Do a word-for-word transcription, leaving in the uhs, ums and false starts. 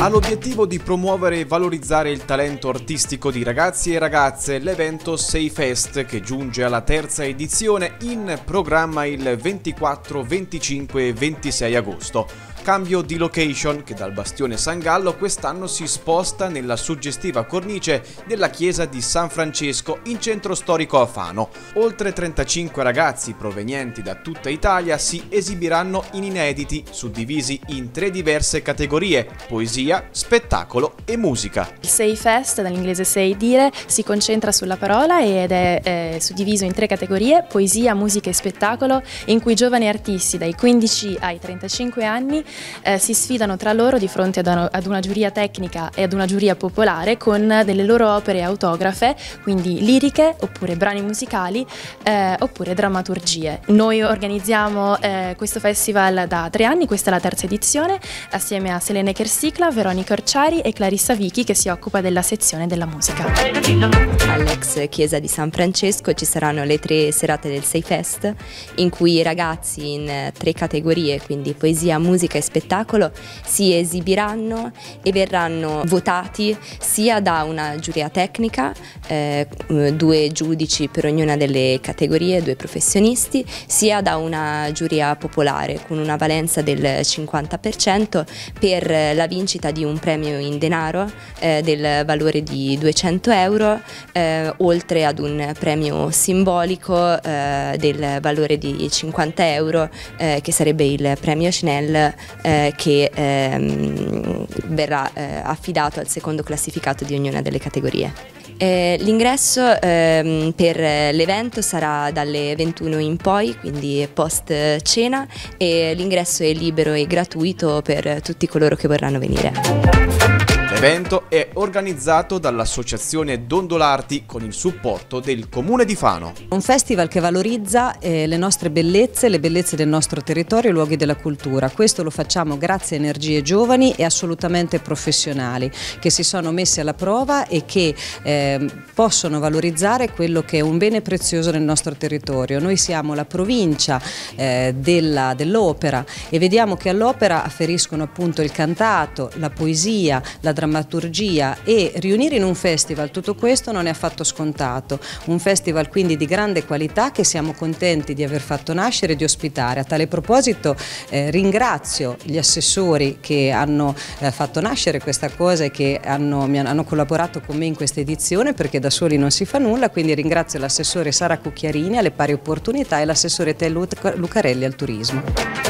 Ha l'obiettivo di promuovere e valorizzare il talento artistico di ragazzi e ragazze l'evento Sei Fest, che giunge alla terza edizione, in programma il ventiquattro, venticinque e ventisei agosto. Cambio di location che dal Bastione San Gallo quest'anno si sposta nella suggestiva cornice della chiesa di San Francesco in centro storico a Fano. Oltre trentacinque ragazzi provenienti da tutta Italia si esibiranno in inediti, suddivisi in tre diverse categorie: poesia, spettacolo e musica. Il Sei Fest, dall'inglese say dire, si concentra sulla parola ed è eh, suddiviso in tre categorie: poesia, musica e spettacolo, in cui giovani artisti dai quindici ai trentacinque anni Eh, si sfidano tra loro di fronte ad una, ad una giuria tecnica e ad una giuria popolare con delle loro opere autografe, quindi liriche oppure brani musicali eh, oppure drammaturgie. Noi organizziamo eh, questo festival da tre anni, questa è la terza edizione, assieme a Selene Kersicla, Veronica Orciari e Clarissa Vichi, che si occupa della sezione della musica. All'ex chiesa di San Francesco ci saranno le tre serate del Sei Fest, in cui i ragazzi in tre categorie, quindi poesia, musica e spettacolo, si esibiranno e verranno votati sia da una giuria tecnica, eh, due giudici per ognuna delle categorie, due professionisti, sia da una giuria popolare con una valenza del cinquanta per cento per la vincita di un premio in denaro eh, del valore di duecento euro, eh, oltre ad un premio simbolico eh, del valore di cinquanta euro eh, che sarebbe il premio Chanel, Eh, che ehm, verrà eh, affidato al secondo classificato di ognuna delle categorie. Eh, l'ingresso ehm, per l'evento sarà dalle ventuno in poi, quindi post cena, e l'ingresso è libero e gratuito per tutti coloro che vorranno venire. L'evento è organizzato dall'associazione Dondolarti con il supporto del Comune di Fano. Un festival che valorizza eh, le nostre bellezze, le bellezze del nostro territorio e i luoghi della cultura. Questo lo facciamo grazie a energie giovani e assolutamente professionali, che si sono messi alla prova e che eh, possono valorizzare quello che è un bene prezioso nel nostro territorio. Noi siamo la provincia eh, della, dell'opera, e vediamo che all'opera afferiscono appunto il cantato, la poesia, la drammaturgia, e riunire in un festival tutto questo non è affatto scontato. Un festival quindi di grande qualità che siamo contenti di aver fatto nascere e di ospitare. A tale proposito eh, ringrazio gli assessori che hanno eh, fatto nascere questa cosa e che hanno, mi hanno, hanno collaborato con me in questa edizione, perché da soli non si fa nulla, quindi ringrazio l'assessore Sara Cucchiarini alle pari opportunità e l'assessore Teo Lucarelli al turismo.